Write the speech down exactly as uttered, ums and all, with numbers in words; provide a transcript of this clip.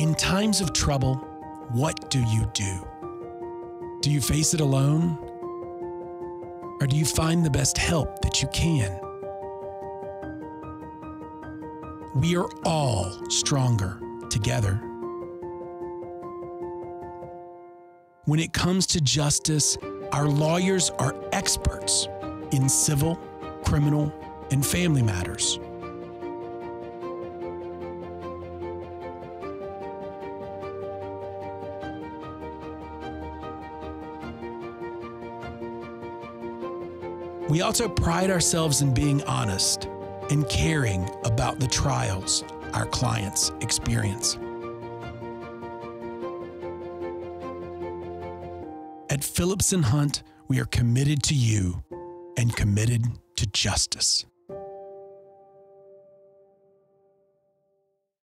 In times of trouble, what do you do? Do you face it alone? Or do you find the best help that you can? We are all stronger together. When it comes to justice, our lawyers are experts in civil, criminal, and family matters. We also pride ourselves in being honest and caring about the trials our clients experience. At Phillips and Hunt, we are committed to you and committed to justice.